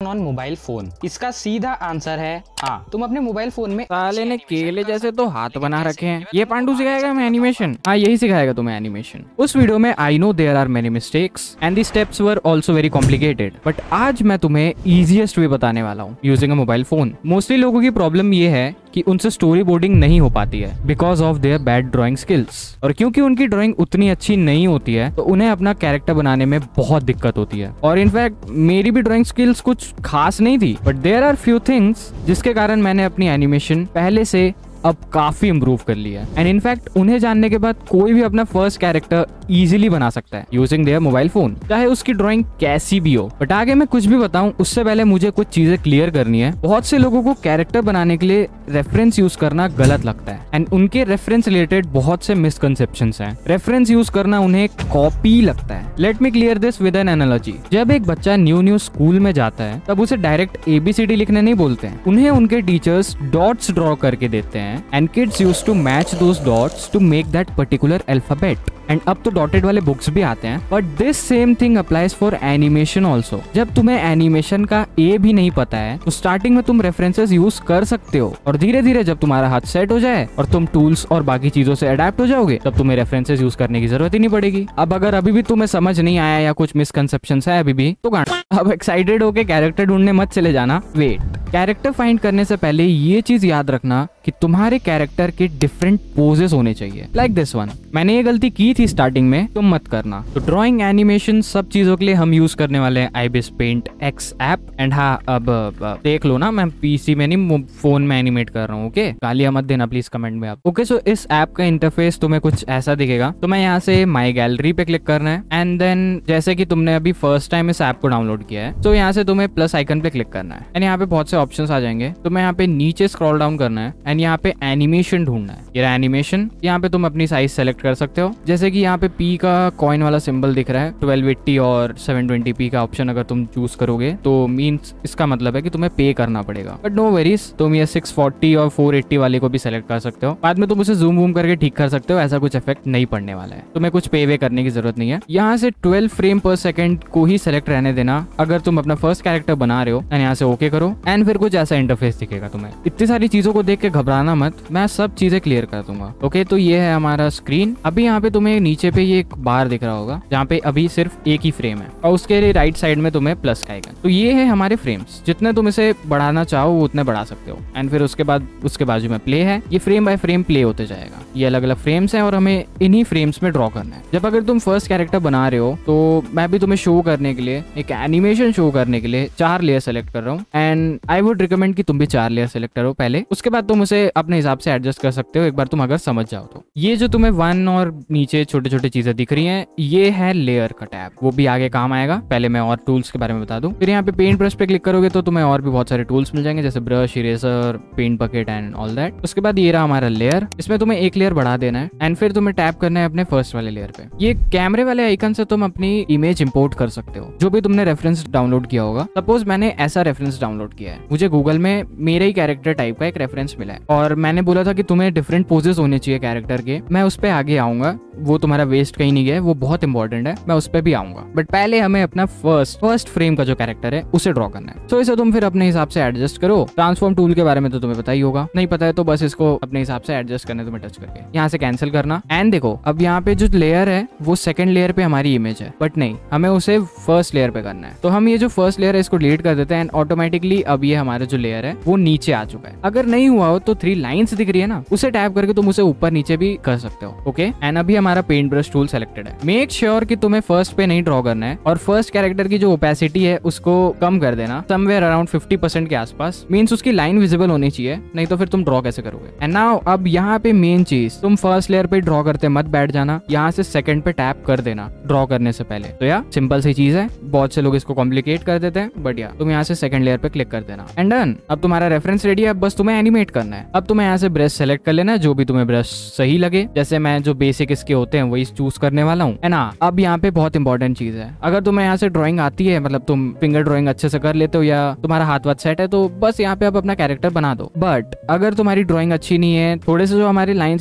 On mobile phone? इसका सीधा answer है हाँ। तुम अपने मोबाइल फोन में साले ने केले जैसे तो हाथ बना रखे हैं। ये पांडु सिखाएगा हमें एनिमेशन। हाँ, यही सिखाएगा तुम्हें एनिमेशन। उस वीडियो में I know there are many mistakes and the steps were also very complicated, but आज मैं तुम्हें इजीएस्ट वे बताने वाला हूँ using a mobile phone. Mostly लोगों की प्रॉब्लम ये है कि उनसे स्टोरी बोर्डिंग नहीं हो पाती है because of their bad drawing skills. और क्योंकि उनकी ड्राइंग उतनी अच्छी नहीं होती है तो उन्हें अपना कैरेक्टर बनाने में बहुत दिक्कत होती है। और इनफैक्ट मेरी भी ड्राइंग स्किल्स कुछ खास नहीं थी, but there are few things जिसके कारण मैंने अपनी एनिमेशन पहले से अब काफी इम्प्रूव कर लिया है। एंड इनफैक्ट उन्हें जानने के बाद कोई भी अपना फर्स्ट कैरेक्टर इजीली बना सकता है यूजिंग देयर मोबाइल फोन, चाहे उसकी ड्राइंग कैसी भी हो। बट आगे मैं कुछ भी बताऊं उससे पहले मुझे कुछ चीजें क्लियर करनी है। बहुत से लोगों को कैरेक्टर बनाने के लिए रेफरेंस यूज करना गलत लगता है एंड उनके रेफरेंस रिलेटेड बहुत से मिसकंसेप्शंस हैं। रेफरेंस यूज करना उन्हें कॉपी लगता है। Let me clear this with an analogy. जब एक बच्चा न्यू स्कूल में जाता है तब उसे डायरेक्ट ABCD लिखने नहीं बोलते हैं, उन्हें उनके टीचर्स डॉट्स ड्रॉ करके देते हैं and kids used to match those dots to make that particular alphabet. And अब तो डॉटेड वाले बुक्स भी आते हैं, but this same thing applies for animation also. जब तुम्हें एनिमेशन का ए भी नहीं पता है तो स्टार्टिंग में तुम रेफरेंसेस यूज कर सकते हो और धीरे धीरे जब तुम्हारा हाथ सेट हो जाए और तुम टूल्स और बाकी चीजों से अडेप्ट हो जाओगे तब तुम्हें रेफरेंसेस यूज करने की जरूरत ही नहीं पड़ेगी। अब अगर अभी भी तुम्हें समझ नहीं आया या कुछ मिसकंसेप्शंस है अभी भी तो अब एक्साइटेड होके कैरेक्टर ढूंढने मत चले जाना। वेट, कैरेक्टर फाइंड करने से पहले ये चीज याद रखना कि तुम्हारे कैरेक्टर के डिफरेंट पोजेस होने चाहिए, लाइक दिस वन। मैंने ये गलती की थी स्टार्टिंग में, तुम मत करना। तो ड्राइंग, एनिमेशन सब चीजों के लिए हम यूज करने वाले हैं IBIS Paint X app. And हाँ, अब देख लो ना, मैं PC में नहीं फोन में एनिमेट कर रहा हूँ। ओके, गालियां मत देना प्लीज कमेंट में आप। ओके, सो इस ऐप का इंटरफेस तुम्हें कुछ ऐसा दिखेगा। तो मैं यहाँ से माई गैलरी पे क्लिक करना है एंड देन जैसे कि तुमने अभी फर्स्ट टाइम इस ऐप को डाउनलोड किया है तो यहाँ से तुम्हें प्लस आइकन पे क्लिक करना है एंड यहाँ पे बहुत से ऑप्शंस आ जाएंगे। तो मैं यहाँ पे नीचे स्क्रॉल डाउन करना है एंड यहाँ पे एनिमेशन ढूंढना है। ये एनिमेशन, यहाँ पे तुम अपनी साइज सेलेक्ट कर सकते हो। जैसे कि यहाँ पे P का कॉइन वाला सिंबल दिख रहा है, 1280 और 720p का ऑप्शन अगर तुम चूज करोगे तो मीन्स इसका मतलब है कि तुम्हें पे करना पड़ेगा। बट नो वेरीज, तुम ये 640 और 480 वाले को भी सेलेक्ट कर सकते हो। बाद में तुम उसे जूम वूम करके ठीक कर सकते हो, ऐसा कुछ इफेक्ट नहीं पड़ने वाला है। तुम्हें कुछ पे वे करने की जरूरत नहीं है। यहाँ से 12 फ्रेम पर सेकंड को ही सेलेक्ट रहने देना अगर तुम अपना फर्स्ट कैरेक्टर बना रहे हो। एंड यहाँ से ओके करो एंड फिर कुछ ऐसा इंटरफेस दिखेगा तुम्हें। इतनी सारी चीजों को देख के घबराना मत, मैं सब चीजें क्लियर कर दूंगा। ओके, तो ये है हमारा स्क्रीन। अभी यहाँ पे तुम्हें नीचे पे ये एक बार दिख रहा होगा जहाँ पे अभी सिर्फ एक ही फ्रेम है और उसके राइट साइड में तुम्हें प्लस का आइकन। तो ये है हमारे फ्रेम्स। जितने तुम इसे बढ़ाना चाहो वो उतने बढ़ा सकते हो। एंड फिर उसके बाद उसके बाजू में प्ले है, ये फ्रेम बाय फ्रेम प्ले होते जाएगा। ये अलग अलग फ्रेम्स हैं और हमें इन्हीं फ्रेम्स में ड्रॉ करना है। जब अगर तुम फर्स्ट कैरेक्टर बना रहे हो तो मैं भी तुम्हें शो करने के लिए, एक एनिमेशन शो करने के लिए 4 लेयर सेलेक्ट कर रहा हूँ एंड आई वुड रिकमेंड कि तुम भी 4 लेयर सेलेक्ट करो पहले। उसके बाद तुम उसे अपने हिसाब से एडजस्ट कर सकते हो एक बार तुम अगर समझ जाओ तो। ये जो तुम्हें 1 और नीचे छोटे छोटे चीजें दिख रही हैं ये है लेयर का टैब, वो भी आगे काम आएगा। पहले मैं और टूल्स के बारे में बता दूं। फिर यहाँ पे पेंट ब्रश पे क्लिक करोगे तो तुम्हें और भी बहुत सारे टूल्स मिल जाएंगे जैसे brush, eraser, paint bucket and all that. उसके बाद ये रहा हमारा लेयर, इसमें तुम्हें एक लेयर बढ़ा देना है एंड फिर तुम्हें टैप करना है अपने फर्स्ट वाले लेयर पे। ये कैमरे वाले आइकन से तुम अपनी इमेज इंपोर्ट कर सकते हो जो भी तुमने रेफरेंस डाउनलोड किया होगा। सपोज मैंने ऐसा रेफरेंस डाउनलोड किया है, मुझे गूगल में मेरे ही कैरेक्टर टाइप का एक रेफरेंस मिला है और मैंने बोला था कि तुम्हें डिफरेंट पोजेस होने चाहिए कैरेक्टर के। मैं उस पे आगे आऊंगा, वो तुम्हारा वेस्ट कहीं नहीं गया, वो बहुत इंपॉर्टेंट है, मैं उस पे भी आऊंगा। बट पहले हमें अपना फर्स्ट फ्रेम का जो कैरेक्टर है उसे ड्रॉ करना है। तो इसे तुम फिर अपने हिसाब से एडजस्ट करो। ट्रांसफॉर्म टूल के बारे में तो तुम्हें पता ही होगा, नहीं पता है तो बस इसको अपने हिसाब से एडजस्ट करने तुम्हें टच करके यहाँ से कैंसिल करना। एंड देखो अब यहाँ पे जो लेयर है वो सेकंड लेयर पे हमारी इमेज है, बट नहीं, हमें उसे फर्स्ट लेयर पे करना है। तो हम ये जो फर्स्ट लेयर है इसको डिलीट कर देते हैं एंड ऑटोमेटिकली अब ये हमारा जो लेयर है वो नीचे आ चुका है। अगर नहीं हुआ हो तो 3 लाइन्स दिख रही है ना, उसे टैप करके तुम उसे ऊपर नीचे भी कर सकते हो। ओके, एंड अभी हमारा पेंट ब्रश टूल सेलेक्टेड है। मेक श्योर कि तुम्हें फर्स्ट पे नहीं ड्रॉ करना है और फर्स्ट कैरेक्टर की जो ओपेसिटी है उसको कम कर देना, समवेयर अराउंड 50% के आसपास। मींस उसकी लाइन विजिबल होनी चाहिए, नहीं तो फिर तुम ड्रॉ कैसे करोगे। एंड नाउ अब यहाँ पे मेन चीज, तुम फर्स्ट लेयर पे ड्रॉ करते मत बैठ जाना, यहाँ से सेकंड पे टैप कर देना ड्रॉ करने से पहले। तो यार सिंपल सी चीज है, बहुत से लोग इसको कॉम्प्लिकेट कर देते हैं, बट यार तुम यहाँ से सेकंड लेयर पे क्लिक कर देना एंड डन। अब तुम्हारा रेफरेंस रेडी है, अब बस तुम्हें एनिमेट करना है। अब तुम्हें यहाँ से ब्रश सेलेक्ट कर लेना, जो भी तुम्हें ब्रश सही लगे। जैसे मैं जो बेसिक इसके होते हैं वही चूज करने वाला हूँ। एंड हाँ, अब यहाँ पे बहुत इंपॉर्टेंट चीज है, अगर तुम्हें यहाँ से ड्राइंग आती है, मतलब तुम फिंगर ड्राइंग अच्छे से कर लेते हो या तुम्हारा हाथ वाथ सेट है, तो बस यहाँ पे आप अपना कैरेक्टर बना दो। बट अगर तुम्हारी ड्राइंग अच्छी नहीं है, थोड़े से जो हमारे लाइंस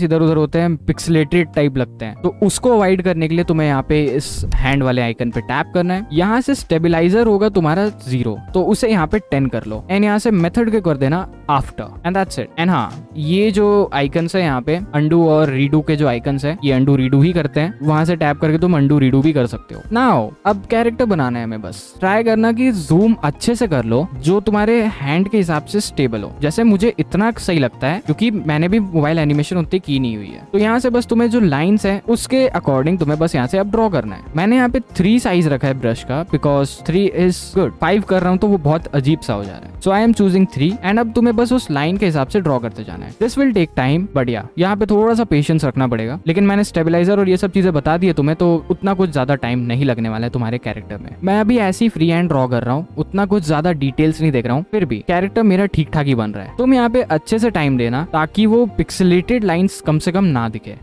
इधर उधर होते हैं, पिक्सलेटेड टाइप लगते हैं। तो उसको अवॉइड करने के लिए तुम्हें यहाँ पे इस हैंड वाले आइकन पे टैप करना है। यहाँ से स्टेबिलाईजर होगा तुम्हारा 0, तो उसे यहाँ पे 10 कर लो एंड यहाँ से मेथड के कर देना after and that's it. And हाँ, ये जो आइकन्स है यहाँ पे अंडू और रीडू के जो आइकन्स है, ये अंडू रीडू ही करते हैं। वहां से टैप करके तुम अंडू रीडू भी कर सकते हो। नाउ अब कैरेक्टर बनाना है हमें, बस ट्राई करना कि जूम अच्छे से कर लो जो तुम्हारे हैंड के हिसाब से स्टेबल हो। जैसे मुझे इतना सही लगता है क्योंकि मैंने भी मोबाइल एनिमेशन उतनी की नहीं हुई है। तो यहाँ से बस तुम्हें जो लाइंस है उसके अकॉर्डिंग तुम्हें बस यहाँ से अब ड्रॉ करना है। मैंने यहाँ पे 3 साइज रखा है ब्रश का, बिकॉज 3 इज गुड। 5 कर रहा हूँ तो वो बहुत अजीब सा हो जा रहा है। So I am choosing 3 and अब तुम्हें बस उस लाइन के हिसाब से ड्रॉ करते जाना है। This will take time, but या यहाँ पे थोड़ा सा पेशेंस रखना पड़ेगा। लेकिन मैंने स्टेबलाइजर और ये सब चीजें बता दी है तुम्हें, तो उतना कुछ ज्यादा टाइम नहीं लगने वाला है तुम्हारे कैरेक्टर में। मैं अभी ऐसी फ्री हैंड ड्रॉ कर रहा हूँ, उतना कुछ ज्यादा डिटेल्स नहीं देख रहा हूँ, फिर भी कैरेक्टर मेरा ठीक ठाक ही बन रहा है। तुम यहाँ पे अच्छे से टाइम देना ताकि वो पिक्सेलेटेड लाइंस कम से कम ना दिखे।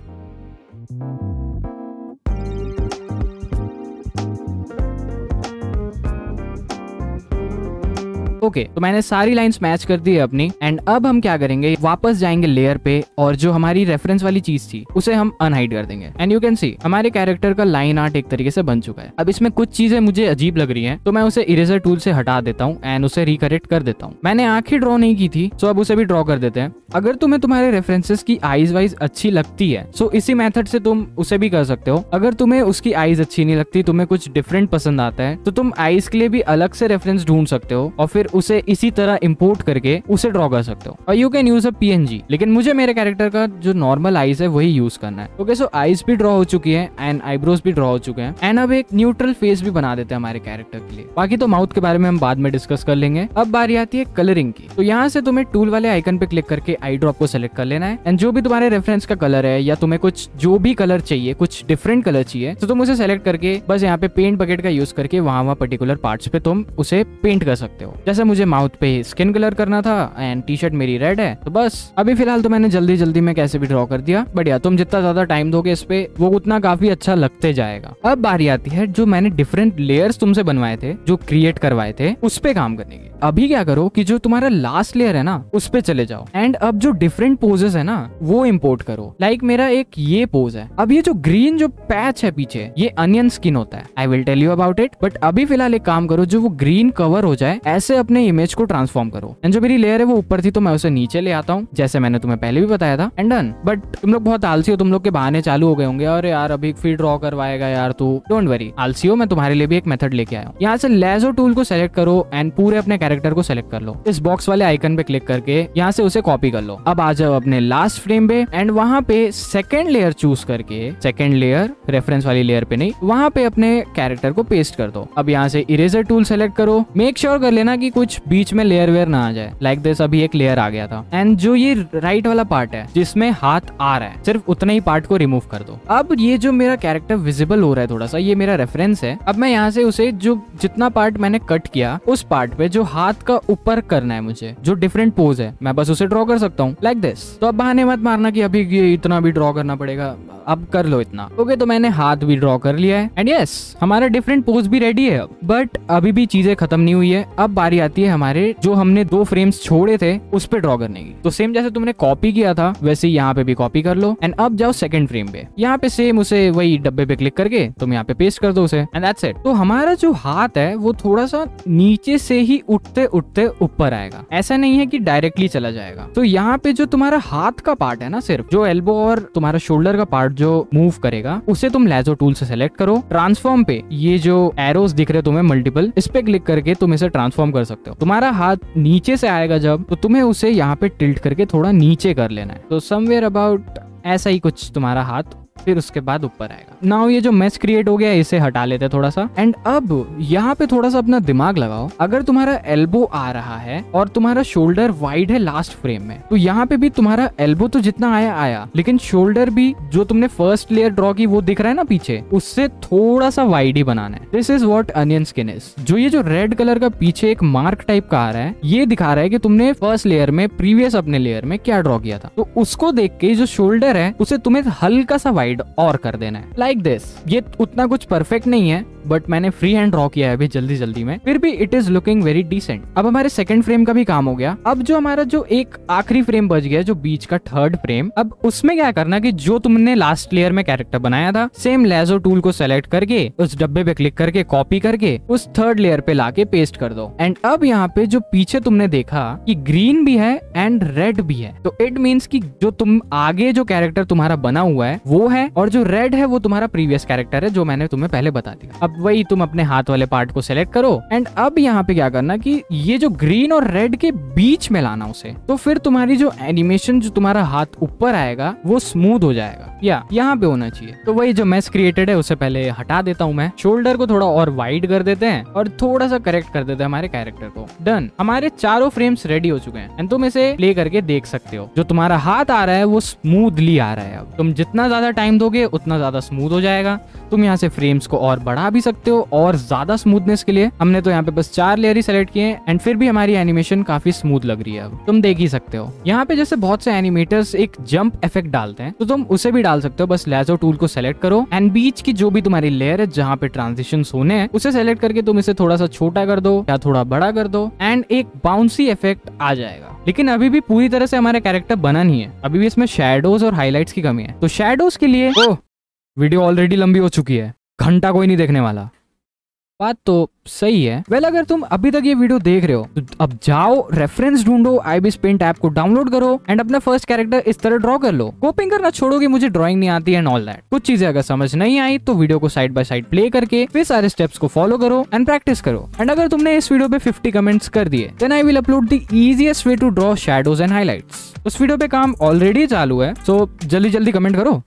ओके, तो मैंने सारी लाइंस मैच कर दी है अपनी। एंड अब हम क्या करेंगे, वापस जाएंगे लेयर पे और जो हमारी रेफरेंस वाली चीज थी उसे हम अनहाइड कर देंगे। एंड यू कैन सी हमारे कैरेक्टर का लाइन आर्ट एक तरीके से बन चुका है। अब इसमें कुछ चीजें मुझे अजीब लग रही हैं, तो मैं उसे इरेजर टूल से हटा देता हूँ एंड उसे रिकरेक्ट कर देता हूँ। मैंने आंखें ड्रॉ नहीं की थी, सो अब उसे भी ड्रॉ कर देते हैं। अगर तुम्हें तुम्हारे रेफरेंसेस की आईज वाइज अच्छी लगती है, सो इसी मेथड से तुम उसे भी कर सकते हो। अगर तुम्हें उसकी आईज अच्छी नहीं लगती, तुम्हें कुछ डिफरेंट पसंद आता है, तो तुम आईज के लिए भी अलग से रेफरेंस ढूंढ सकते हो और फिर उसे इसी तरह इंपोर्ट करके उसे ड्रॉ कर सकते हो। और you can use a PNG, लेकिन मुझे मेरे कैरेक्टर का जो नॉर्मल आईज है वही यूज करना है। ओके, सो आईज भी ड्रॉ हो चुकी है एंड आईब्रोज भी ड्रॉ हो चुके हैं। एंड अब एक न्यूट्रल फेस भी बना देते हैं हमारे कैरेक्टर के लिए। बाकी तो माउथ के बारे में हम बाद में डिस्कस कर लेंगे। अब बारी आती है कलरिंग की। तो यहाँ से तुम्हें टूल वाले आइकन पे क्लिक करके आई ड्रॉप को सेलेक्ट कर लेना है एंड जो भी तुम्हारे रेफरेंस का कलर है या तुम्हें कुछ जो भी कलर चाहिए, कुछ डिफरेंट कलर चाहिए, तो तुम उसे सेलेक्ट करके बस यहाँ पे पेंट बकेट का यूज करके वहां पर्टिकुलर पार्ट्स पे तुम उसे पेंट कर सकते हो। जैसे मुझे माउथ पे स्किन कलर करना था एंड टी शर्ट मेरी रेड है, तो बस अभी फिलहाल तो मैंने जल्दी में कैसे भी ड्रॉ कर दिया। बढ़िया, तुम जितना ज्यादा टाइम दोगे इस पे वो उतना काफी अच्छा लगते जाएगा। अब बारी आती है जो मैंने डिफरेंट लेयर्स तुमसे बनवाए थे, जो क्रिएट करवाए थे, उस पे काम करने की। अभी क्या करो कि जो तुम्हारा लास्ट लेयर है ना, उस पे चले जाओ एंड अब जो डिफरेंट पोजेस है ना वो इंपोर्ट करो। लाइक मेरा एक ये पोज है। अब ये जो ग्रीन जो पैच है पीछे, ये अनियन स्किन होता है। I will tell you about it, but अभी फिलहाल एक काम करो, जो वो ग्रीन कवर हो जाए ऐसे अपने इमेज को ट्रांसफॉर्म करो। एंड जो मेरी लेयर है वो ऊपर थी तो मैं उसे नीचे ले आता हूँ, जैसे मैंने तुम्हें पहले भी बताया था। And done. बट तुम लोग बहुत आलसी हो, तुम लोग के बहाने चालू हो गए होंगे, अरे यार अभी फिर ड्रॉ करवाएगा यार तू। डोंट वरी आलसी हो, मैं तुम्हारे लिए भी एक मेथड लेके आया हूँ। यहाँ से लेजो टूल को सेलेक्ट करो एंड पूरे अपने कैरेक्टर को सेलेक्ट कर लो। इस बॉक्स वाले आइकन पे क्लिक करके यहाँ से उसे कॉपी कर लो। अब आ जाओ अपने लास्ट फ्रेम पे एंड वहां पे सेकंड लेयर चूज करके, सेकंड लेयर रेफरेंस वाली लेयर पे नहीं, वहां पे अपने कैरेक्टर को पेस्ट कर दो। अब यहाँ से इरेजर टूल सेलेक्ट करो। मेक श्योर कर लेना कि कुछ बीच में लेयर वेयर ना आ जाए। लाइक दिस, अभी एक लेयर आ गया था एंड जो ये राइट वाला पार्ट है जिसमें हाथ आ रहा है, सिर्फ उतना ही पार्ट को रिमूव कर दो। अब ये जो मेरा कैरेक्टर विजिबल हो रहा है थोड़ा सा, ये मेरा रेफरेंस है। अब मैं यहाँ से उसे जो जितना पार्ट मैंने कट किया, उस पार्ट पे जो हाथ का ऊपर करना है मुझे, जो डिफरेंट पोज है, मैं बस उसे ड्रॉ कर सकता हूँ लाइक दिस। तो अब बहाने मत मारना कि अभी ये इतना भी ड्रॉ करना पड़ेगा, अब कर लो इतना। ओके, तो मैंने हाथ भी ड्रॉ कर लिया है एंड यस, हमारा डिफरेंट पोज भी रेडी है। अब बट अभी भी चीजें खत्म नहीं हुई है। अब बारी आती है हमारे जो हमने 2 फ्रेम्स छोड़े थे उस पे ड्रॉ करने की। तो सेम जैसे तुमने कॉपी किया था वैसे यहाँ पे भी कॉपी कर लो एंड अब जाओ सेकंड फ्रेम पे। यहाँ पे सेम उसे वही डब्बे पे क्लिक करके तुम यहाँ पे पेस्ट कर दो उसे एंड दैट्स इट। तो हमारा जो हाथ है वो थोड़ा सा नीचे से ही उठते उठते ऊपर आएगा, ऐसा नहीं है कि डायरेक्टली चला जाएगा। तो यहाँ पे जो तुम्हारा हाथ का पार्ट है ना, सिर्फ जो एल्बो और तुम्हारा शोल्डर का पार्ट जो मूव करेगा, उसे तुम लेजो टूल से सेलेक्ट करो। ट्रांसफॉर्म पे ये जो एरोस दिख रहे तुम्हें मल्टीपल, इस पे क्लिक करके तुम इसे ट्रांसफॉर्म कर सकते हो। तुम्हारा हाथ नीचे से आएगा जब, तो तुम्हें उसे यहाँ पे टिल्ट करके थोड़ा नीचे कर लेना है। तो समवेयर अबाउट ऐसा ही कुछ तुम्हारा हाथ फिर उसके बाद ऊपर आएगा। नाउ ये जो मैच क्रिएट हो गया इसे हटा लेते हैं थोड़ा सा एंड अब यहाँ पे थोड़ा सा अपना दिमाग लगाओ। अगर तुम्हारा एल्बो आ रहा है और तुम्हारा शोल्डर वाइड है लास्ट फ्रेम में, तो यहाँ पे भी तुम्हारा एल्बो तो जितना आया, लेकिन शोल्डर भी जो तुमने फर्स्ट लेयर ड्रॉ की वो दिख रहा है ना पीछे, उससे थोड़ा सा वाइड ही बनाना है। This is what onion skin is. जो ये जो रेड कलर का पीछे एक मार्क टाइप का आ रहा है, ये दिखा रहा है कि तुमने फर्स्ट लेयर में, प्रीवियस अपने लेयर में क्या ड्रॉ किया था। तो उसको देख के जो शोल्डर है उसे तुम्हें हल्का सा वाइड और कर देना है लाइक दिस। ये उतना कुछ परफेक्ट नहीं है बट मैंने फ्री हैंड ड्रॉ किया है अभी जल्दी में, फिर भी it is looking very decent. अब हमारे सेकंड फ्रेम का भी काम हो गया। अब जो हमारा जो एक आखिरी फ्रेम बच गया, जो बीच का थर्ड फ्रेम, अब उसमें क्या करना कि जो तुमने लास्ट लेयर में कैरेक्टर बनाया था, सेम लेजो टूल को सेलेक्ट करके उस डब्बे पे क्लिक करके कॉपी करके उस थर्ड लेयर पे लाके पेस्ट कर दो। एंड अब यहाँ पे जो पीछे तुमने देखा कि ग्रीन भी है एंड रेड भी है, तो इट मीन्स कि जो तुम आगे जो कैरेक्टर तुम्हारा बना हुआ है वो है, और जो रेड है वो तुम्हारा प्रीवियस कैरेक्टर है जो मैंने तुम्हें पहले बता दिया। अब वही तुम अपने हाथ वाले पार्ट को सेलेक्ट करो एंड अब यहाँ पे क्या करना कि ये जो ग्रीन और रेड के बीच में लाना उसे, तो फिर तुम्हारी जो एनिमेशन जो तुम्हारा हाथ ऊपर आएगा वो स्मूथ हो जाएगा, या यहाँ पे होना चाहिए। तो वही जो मैस क्रिएटेड है उसे पहले हटा देता हूँ मैं, शोल्डर को थोड़ा और वाइड कर देते हैं और थोड़ा सा करेक्ट कर देते हैं हमारे कैरेक्टर को। डन, हमारे चारों फ्रेम्स रेडी हो चुके हैं एंड तुम इसे प्ले करके देख सकते हो। जो तुम्हारा हाथ आ रहा है वो स्मूथली आ रहा है। अब तुम जितना ज्यादा टाइम दोगे उतना ज्यादा स्मूथ हो जाएगा। तुम यहाँ से फ्रेम्स को और बढ़ा भी सकते हो और ज्यादा स्मूथनेस के लिए। हमने तो यहाँ पे बस 4 लेयर ही सेलेक्ट किए एंड फिर भी हमारी एनिमेशन काफी स्मूथ लग रही है। अब तुम देख ही सकते हो यहाँ पे जैसे बहुत से एनिमेटर्स एक जंप इफेक्ट डालते हैं, तो तुम उसे भी डाल सकते हो। बस लेजो टूल को सेलेक्ट करो एंड बीच की जो भी तुम्हारी लेयर है जहाँ पे ट्रांजिशंस होने हैं उसे सेलेक्ट करके तुम इसे थोड़ा सा छोटा कर दो या थोड़ा बड़ा कर दो एंड एक बाउंसी इफेक्ट आ जाएगा। लेकिन अभी भी पूरी तरह से हमारा कैरेक्टर बना नहीं है, अभी भी इसमें शैडोज और हाईलाइट्स की कमी है। तो शैडोज के लिए वीडियो ऑलरेडी लंबी हो चुकी है, घंटा कोई नहीं देखने वाला। बात तो सही है। वेल, अगर तुम अभी तक ये वीडियो देख रहे हो तो अब जाओ रेफरेंस ढूंढो, IBIS पेंट ऐप को डाउनलोड करो एंड अपना फर्स्ट कैरेक्टर इस तरह ड्रॉ कर लो। कॉपिंग करना छोड़ोगे, मुझे ड्राइंग नहीं आती एंड ऑल दैट। कुछ चीजें अगर समझ नहीं आई तो वीडियो को साइड बाय साइड प्ले करके फिर सारे स्टेप्स को फॉलो करो एंड प्रैक्टिस करो। एंड अगर तुमने इस वीडियो पे 50 कमेंट्स कर दिए then I will upload the easiest way to draw shadows and highlights. उस वीडियो पे काम ऑलरेडी चालू है, सो जल्दी कमेंट करो।